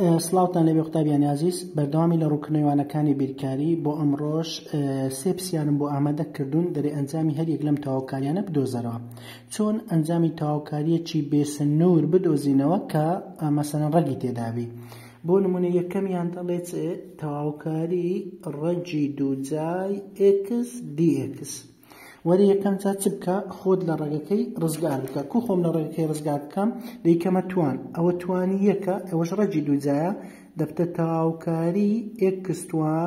سڵاوتان لەبێ قوتابیانی عزیز بەردەوامی لە ڕووکردنەوەیوانەکانی بیرکاری بۆ ئەمڕۆژ سێ پرسیارم بۆ ئامادە کردوون دەرێ ئەنجامی هەر یەک لەم تەواوکاریانە بدۆزەرەوە چۆن ئەنجامی تەواوکاریەکی بێسنوور بدۆزینەوە کە مەسەلەن ڕەگی تێدابی بۆ نمونە یەکەمیان دەڵێت تەواوکاری ڕەگی دووجای x dx وەرە یەکەم جا چ بکە خۆت لە ڕێگەکەی ڕزگار بکە کو خۆم لە ڕێگەکەی ڕزگار بکەم دەیکەمە توان ئەوە توانی یەکە ئەوەش ڕەگی دووجایە دەبتە تەواوکاری x توان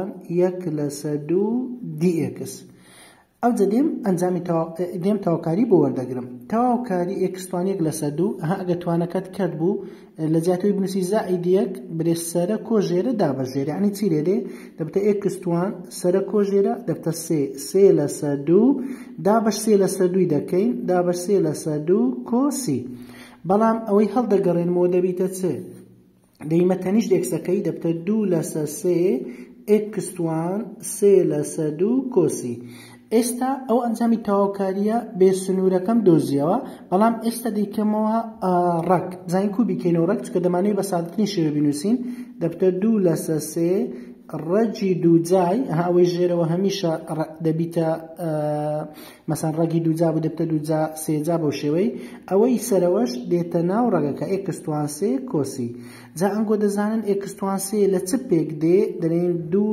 1/2 dx ئەو جا دێم ئەنجامی دێم تەواوکاری بۆ وەردەگرم تەواوکاری x توان 1/2 ئەگە توانەکەت کەت بوو لە جیاتەوەی بنووسی زائیدی یەک برێ سەرە کۆژێرە دابەژێرە یعنی چی لێرێ دەبتە x توان سەرە کۆژێرە دەبتە 3/2 دابەش 3/2 دەکەین دابەش 3/2 کۆسی بەڵام ئەوەی هەڵدەگەڕێنمەوە دەبیتە چ دەیمە تەنیشت x-ەکەی دەبتە 2/3 x توان 3/2 کۆسی ئێستا ئەو ئەنجامی تەواوکاریە بێ سنوورەکەم دۆزیەوە بەڵام ئێستا دەیکەمەوە ڕەگ زانین کو بیکەینەوە ڕەگ چکە دەمانەوێت بە سادەترین شێوە بنووسین دەبتە 2/3 ڕەگی دووجای ئەوەی ژێرەوە هەمیشە دەبیتە مەسەن ڕەگی دووجا بوو دەبتە دووجا سێجا بەو شێوەی ئەوەی سەرەوەش دێتە ناو ڕەگەکە x توان 3 کۆسی جا ئەنگۆ دەزانن x توان 3 لە چ پێک دێ دەڵێن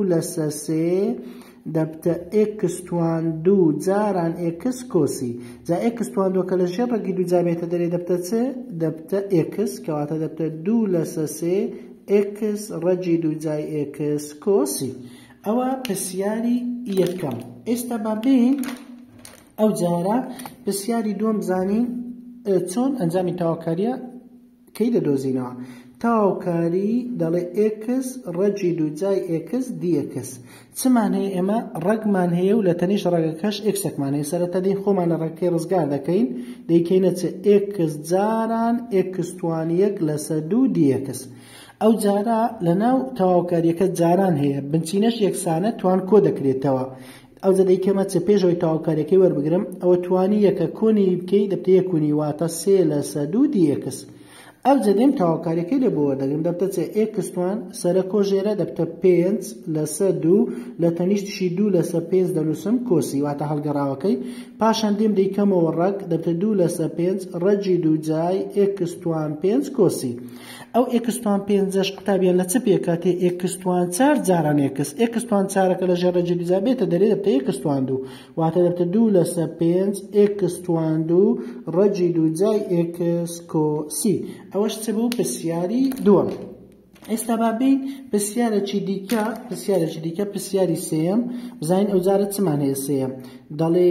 2/3 دەبتە x توان 2 جاران x کۆسی جا x توان 2 کە لە ژێر ڕەگی دووجا بێتە دەرێ دەبتە چ دەبتە x کەواتە دەبتە 2/3 x ڕەگی دووجای x کۆسی ئەوە پرسیاری یەکەم ئێستا با بین ئەو جارە پرسیاری دووەم بزانین چۆن ئەنجامی تەواوکاریە کەی دەدۆزینەوە تەواوکاری دەڵێ x ڕەگی دووجای x dx چمان هەیە ئێمە ڕەگمان هەیە و لە تەنیشت ڕەگەکەش xێکمان هەیە سەرەتا دەین خۆمان لە ڕێگەکەی ڕزگار دەکەین دەیکەینە چ x جاران x توان 1/2 dx ئەو جارە لە ناو تەواوکاریەکە جاران هەیە بنچینەش یەکسانە توان کۆ دەکرێتەوە ئەو جا دەیکەمە چ پێشەوەی تەواوکاریەکەی وەربگرم ئەوە توانی یەکە کۆنی بکەی دەبتە یەکونی واتە 3/2 dx ئەو جا دێم تەواوکاریەکەی لێ بۆ وەردەگرم دەبتە چ x توان سەرە کۆژێرە دەبتە 5/2 لە تەنیشتشی 2/5 دەنووسم کۆسی واتە هەڵگەڕاوەکەی پاشان دێم دەیکەمەوە ڕەگ دەبتە 2/5 ڕەگی دووجای x توان 5 کۆسی ئەو x توان 5ش قوتابیان لە چ پێکاتێ x توان 4 جاران x توان 4ەکە لە ژێر ڕەگی دووجا بێتە دەرێ دەبتە x توان 2 واتە دەبتە 2/5 x توان 2 ڕەگی دووجای x کۆسی ئەوەش چ بوو پرسیاری دووەم ئێستا با بین پرسیارێکی دیکە پرسیاری سێم بزانین ئەو جارە چمان هەیە سێم دەڵێ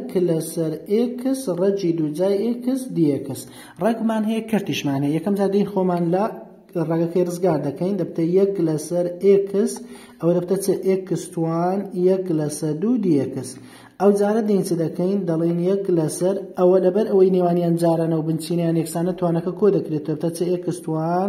1/x ڕەگی دووجای x dx ڕەگمان هەیە کەرتیشمان هەیە یەکەم جار دەین خۆمان لە ڕێگەکەی ڕزگار دەکەین دەبتە 1/x ئەوە دەبتە چ x توان 1/2 dx ئەو جارە دێن چ دەکەین دەڵێن 1 ئەوە لەبەر ئەوەی نێوانیان جارانە و بنچینیان یەکسانە توانەکە کۆ دەکرێت دەبتە چ x توان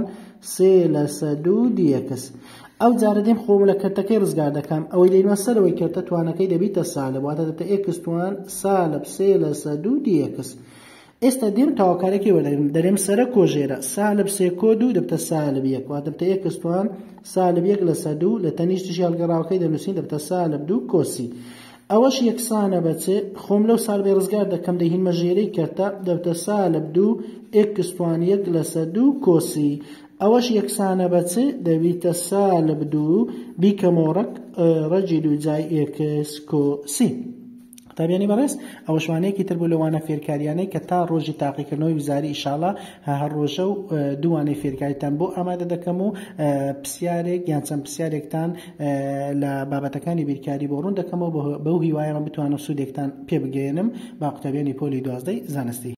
3/2 dx ئەو جارە دێم خۆم لە کەرتەکەی ڕزگار دەکەم ئەوەی دەینوە سەرەوەی کەرتە توانەکەی دەبیتە سالب واتە دەبتە x توان سالب 3/2 dx ئێستا دێم تەواوکاریەکەی وەردەگرم دەرێم سەرە کۆژێرە سالب 3 کۆ 2 دەبتە سالب 1 واتە دەبتە x توان سالب 1/2 لە تەنیشتشی هەڵگەڕاوەکەی دەنووسین دەبتە سالب 2 کۆسی ئەوەش یەکسانە بەچێ خۆم لەو سالبێ ڕزگار دەکەم دەهینمە ژێرەی کەرتە دەبتە سالب 2 x توان 1/2 کۆسی ئەوەش یەکسانە بەچێ دەبیتە سالب 2 بیکەمەوە ڕەگی دووجای x کۆسی قوتابیانی بەڕێز ئەوە شوانەیەکی تر بوو لەوانە فێرکاریانەی کە تا ڕۆژی تاقیکردنەوەی وزاری ئیشاڵڵا هەر ڕۆژە و دووانەی فێرکاریتان بۆ ئامادە دەکەم و پرسیارێک یان چەند پرسیارێکتان لە بابەتەکانی بیرکاری بۆ ڕوون دەکەمەوە بەو هیوایەوە بتوانم سوودێکتان پێ بگەێنم با قوتابیانی پۆلی 12 زانستی